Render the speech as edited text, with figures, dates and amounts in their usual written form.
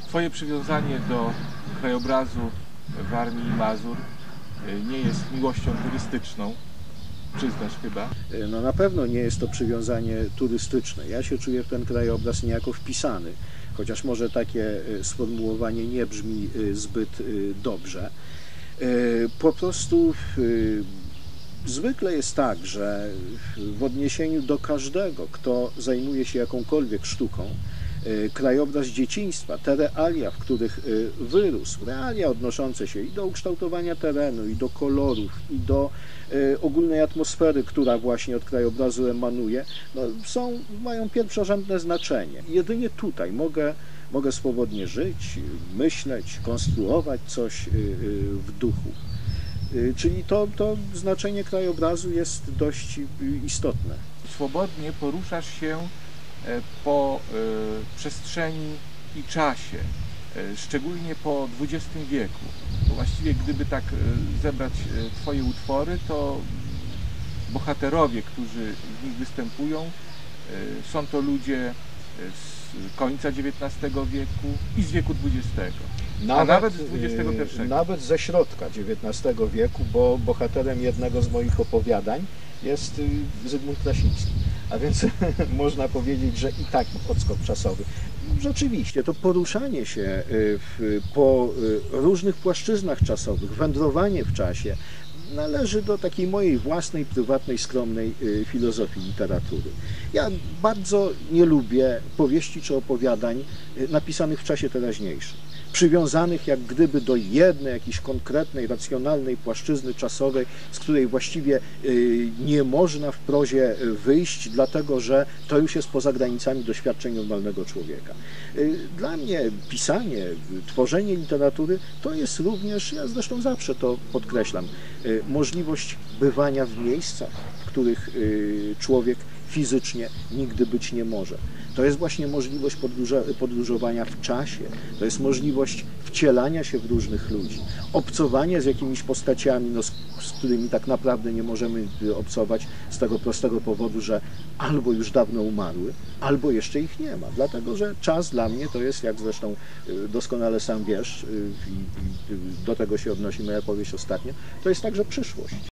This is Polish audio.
Twoje przywiązanie do krajobrazu Warmii i Mazur nie jest miłością turystyczną, przyznasz chyba? No na pewno nie jest to przywiązanie turystyczne. Ja się czuję w ten krajobraz niejako wpisany, chociaż może takie sformułowanie nie brzmi zbyt dobrze. Po prostu zwykle jest tak, że w odniesieniu do każdego, kto zajmuje się jakąkolwiek sztuką, krajobraz dzieciństwa, te realia, w których wyrósł, realia odnoszące się i do ukształtowania terenu, i do kolorów, i do ogólnej atmosfery, która właśnie od krajobrazu emanuje, no, mają pierwszorzędne znaczenie. Jedynie tutaj mogę swobodnie żyć, myśleć, konstruować coś w duchu. Czyli to znaczenie krajobrazu jest dość istotne. Swobodnie poruszasz się po przestrzeni i czasie, szczególnie po XX wieku. Bo właściwie gdyby tak zebrać Twoje utwory, to bohaterowie, którzy w nich występują, są to ludzie z końca XIX wieku i z wieku XX. A nawet z XXI. Nawet ze środka XIX wieku, bo bohaterem jednego z moich opowiadań jest Zygmunt Krasiński. A więc można powiedzieć, że i taki odskok czasowy. Rzeczywiście, to poruszanie się po różnych płaszczyznach czasowych, wędrowanie w czasie należy do takiej mojej własnej, prywatnej, skromnej filozofii literatury. Ja bardzo nie lubię powieści czy opowiadań napisanych w czasie teraźniejszym, przywiązanych jak gdyby do jednej, jakiejś konkretnej, racjonalnej płaszczyzny czasowej, z której właściwie nie można w prozie wyjść, dlatego że to już jest poza granicami doświadczeń normalnego człowieka. Dla mnie pisanie, tworzenie literatury to jest również, ja zresztą zawsze to podkreślam, możliwość bywania w miejscach, w których człowiek fizycznie nigdy być nie może. To jest właśnie możliwość podróżowania w czasie, to jest możliwość wcielania się w różnych ludzi, obcowania z jakimiś postaciami, no, z którymi tak naprawdę nie możemy obcować z tego prostego powodu, że albo już dawno umarły, albo jeszcze ich nie ma. Dlatego, że czas dla mnie to jest, jak zresztą doskonale sam wiesz, i do tego się odnosi moja powieść ostatnia, to jest także przyszłość.